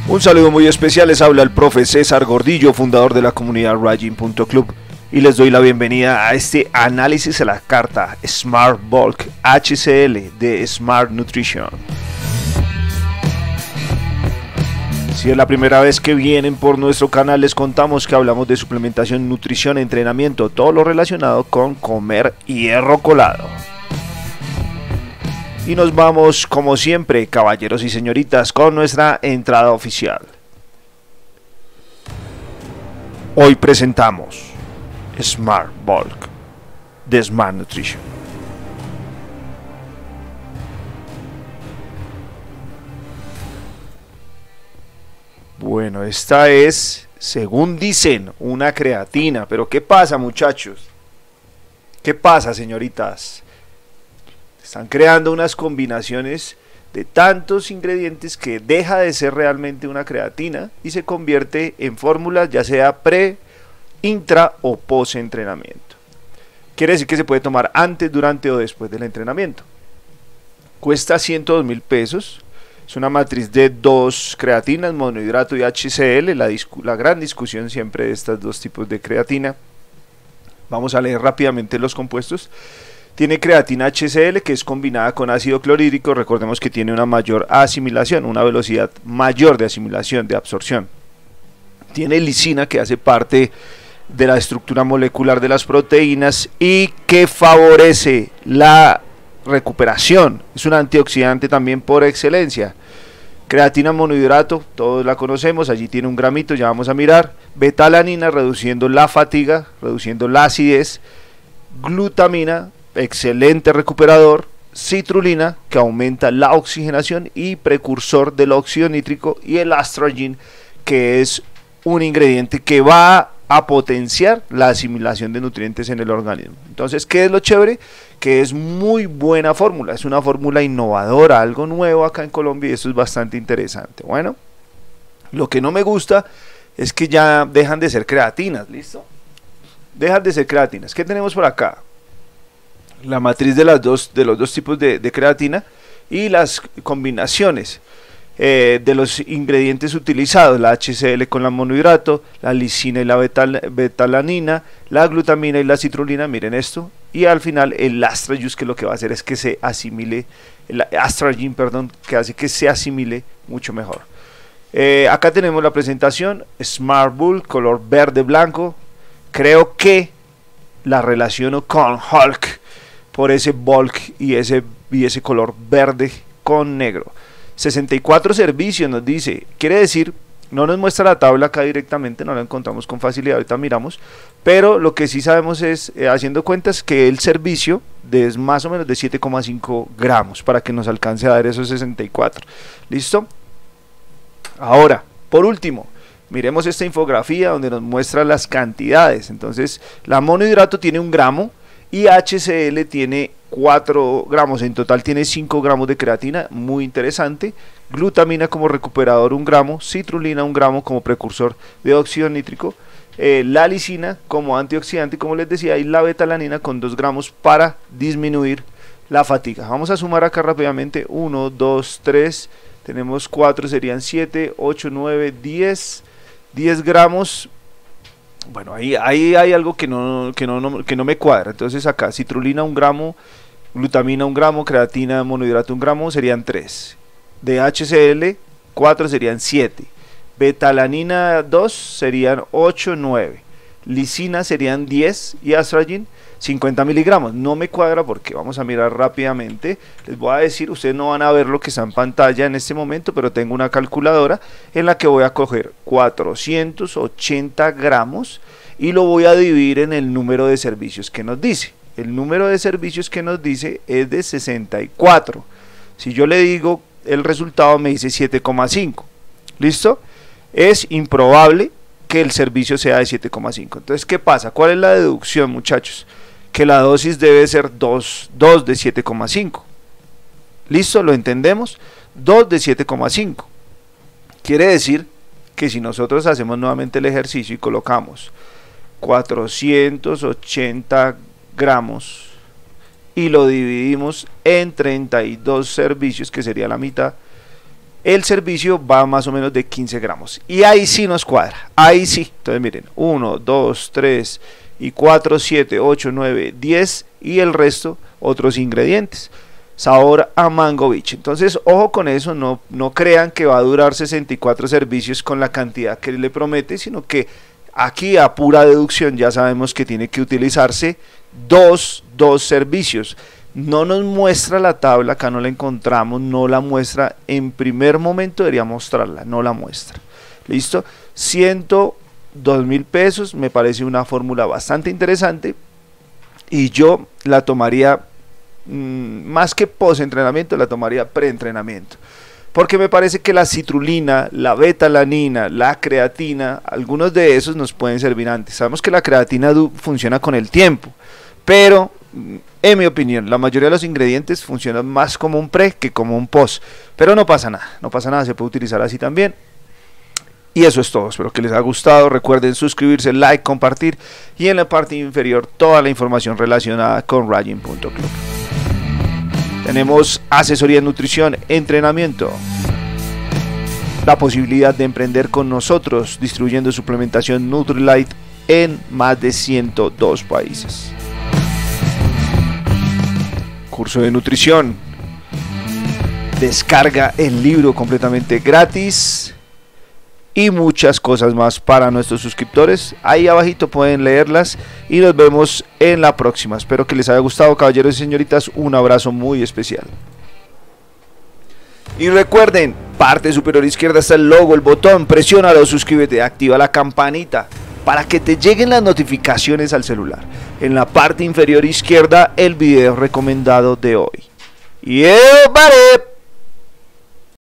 Un saludo muy especial, les habla el profe César Gordillo, fundador de la comunidad Raging.club, y les doy la bienvenida a este análisis de la carta Smart Bulk HCL de Smart Nutrition. Si es la primera vez que vienen por nuestro canal, les contamos que hablamos de suplementación, nutrición, entrenamiento, todo lo relacionado con comer hierro colado. Y nos vamos, como siempre, caballeros y señoritas, con nuestra entrada oficial. Hoy presentamos Smart Bulk de Smart Nutrition. Bueno, esta es, según dicen, una creatina. Pero ¿qué pasa, muchachos? ¿Qué pasa, señoritas? Están creando unas combinaciones de tantos ingredientes que deja de ser realmente una creatina y se convierte en fórmulas, ya sea pre, intra o post entrenamiento. Quiere decir que se puede tomar antes, durante o después del entrenamiento. Cuesta $102.000 pesos. Es una matriz de dos creatinas, monohidrato y HCL. La gran discusión siempre de estos dos tipos de creatina. Vamos a leer rápidamente los compuestos. Tiene creatina HCL, que es combinada con ácido clorhídrico. Recordemos que tiene una mayor asimilación, una velocidad mayor de asimilación, de absorción. Tiene lisina, que hace parte de la estructura molecular de las proteínas y que favorece la recuperación. Es un antioxidante también por excelencia. Creatina monohidrato, todos la conocemos, allí tiene un gramito, ya vamos a mirar. Betalanina, reduciendo la fatiga, reduciendo la acidez. Glutamina, excelente recuperador. Citrulina, que aumenta la oxigenación y precursor del óxido nítrico. Y el astragin, que es un ingrediente que va a potenciar la asimilación de nutrientes en el organismo. Entonces, ¿qué es lo chévere? Que es muy buena fórmula, es una fórmula innovadora, algo nuevo acá en Colombia, y eso es bastante interesante. Bueno, lo que no me gusta es que ya dejan de ser creatinas, ¿listo? Dejan de ser creatinas. ¿Qué tenemos por acá? La matriz de los dos tipos de creatina y las combinaciones de los ingredientes utilizados, la HCL con la monohidrato, la lisina y la betalanina, la glutamina y la citrulina, miren esto, y al final el astragin, que lo que va a hacer es que se asimile, el astragin, perdón, que hace que se asimile mucho mejor. Acá tenemos la presentación, Smart Bulk, color verde blanco. Creo que la relaciono con Hulk por ese bulk y ese color verde con negro. 64 servicios nos dice, quiere decir, no nos muestra la tabla acá directamente, no la encontramos con facilidad, ahorita miramos, pero lo que sí sabemos es, haciendo cuentas, que el servicio es más o menos de 7,5 gramos para que nos alcance a dar esos 64. ¿Listo? Ahora, por último, miremos esta infografía donde nos muestra las cantidades. Entonces, la monohidrato tiene 1 gramo y HCL tiene 4 gramos, en total tiene 5 gramos de creatina, muy interesante. Glutamina como recuperador 1 gramo, citrulina 1 gramo como precursor de óxido nítrico, la lisina como antioxidante, como les decía, y la betalanina con 2 gramos para disminuir la fatiga. Vamos a sumar acá rápidamente, 1, 2, 3, tenemos 4, serían 7, 8, 9, 10 gramos. Bueno, ahí hay algo que no me cuadra. Entonces acá citrulina 1 gramo, glutamina 1 gramo, creatina monohidrato 1 gramo, serían 3. De HCL 4 serían 7. Betalanina 2 serían 8, 9. Lisina serían 10 y astragin 50 miligramos. No me cuadra porque vamos a mirar rápidamente. Les voy a decir, ustedes no van a ver lo que está en pantalla en este momento, pero tengo una calculadora en la que voy a coger 480 gramos y lo voy a dividir en el número de servicios que nos dice. El número de servicios que nos dice es de 64. Si yo le digo el resultado, me dice 7,5. ¿Listo? Es improbable que el servicio sea de 7,5. Entonces, ¿qué pasa? ¿Cuál es la deducción, muchachos? Que la dosis debe ser 2 de 7,5. ¿Listo? ¿Lo entendemos? 2 de 7,5. Quiere decir que si nosotros hacemos nuevamente el ejercicio y colocamos 480 gramos y lo dividimos en 32 servicios, que sería la mitad, el servicio va más o menos de 15 gramos. Y ahí sí nos cuadra, ahí sí. Entonces miren, 1, 2, 3 y 4, 7, 8, 9, 10 y el resto otros ingredientes. Sabor a mango beach. Entonces ojo con eso, no crean que va a durar 64 servicios con la cantidad que le promete, sino que aquí a pura deducción ya sabemos que tiene que utilizarse dos servicios. No nos muestra la tabla, acá no la encontramos, no la muestra. En primer momento debería mostrarla, no la muestra. ¿Listo? 102.000 pesos, me parece una fórmula bastante interesante y yo la tomaría más que post-entrenamiento, la tomaría pre-entrenamiento. Porque me parece que la citrulina, la betalanina, la creatina, algunos de esos nos pueden servir antes. Sabemos que la creatina funciona con el tiempo, pero en mi opinión, la mayoría de los ingredientes funcionan más como un pre que como un post. Pero no pasa nada, se puede utilizar así también. Y eso es todo, espero que les haya gustado. Recuerden suscribirse, like, compartir y en la parte inferior toda la información relacionada con Raging.club. Tenemos asesoría en nutrición, entrenamiento, la posibilidad de emprender con nosotros distribuyendo suplementación Nutrilite en más de 102 países. Curso de nutrición, descarga el libro completamente gratis y muchas cosas más para nuestros suscriptores. Ahí abajito pueden leerlas y nos vemos en la próxima. Espero que les haya gustado, caballeros y señoritas. Un abrazo muy especial. Y recuerden, parte superior izquierda está el logo, el botón, presiónalo, suscríbete, activa la campanita para que te lleguen las notificaciones al celular. En la parte inferior izquierda, el video recomendado de hoy. ¡Y vale!